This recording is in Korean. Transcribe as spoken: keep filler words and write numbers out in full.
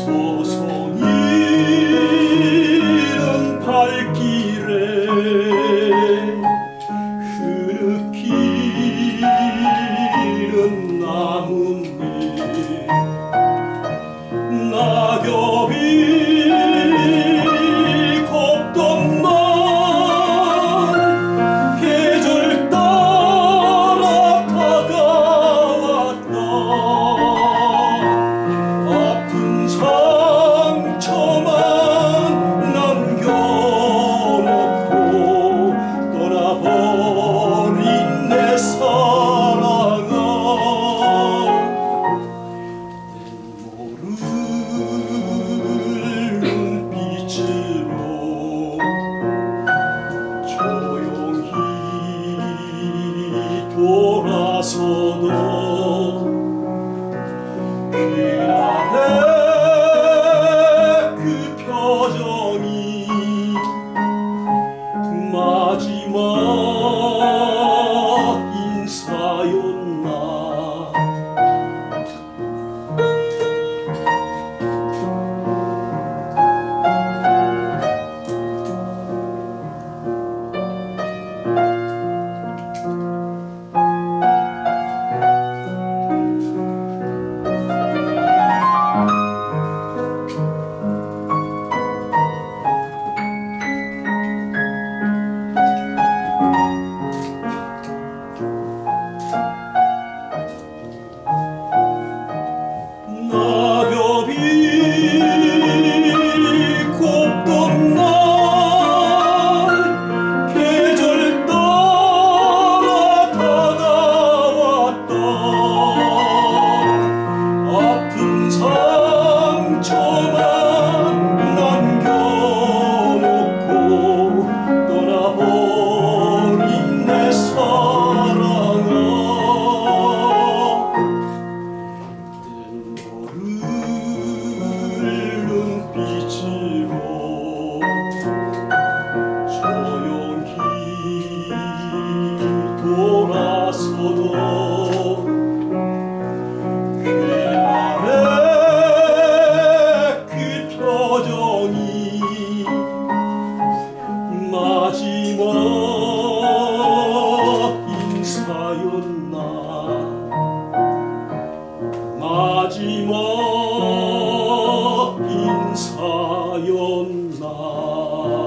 서성이는 발길에 흐느끼는 나뭇잎 낙엽이 곱던 날 계절 따라 다가왔다. 아픈 상처만 남겨놓고 떠나버린 내 사랑아, 모르는 빛으로 조용히 돌아서도 그날의 그 표정이 마지막 인사였나. 낙엽이 곱던 날 계절 따라 다가왔다. 아픈 상처만 남겨놓고 떠나버린 내 사랑아, 빛으로 조용히 돌아서도 그날의 그 표정이 마지막 인사였나. 마지막 인사였나.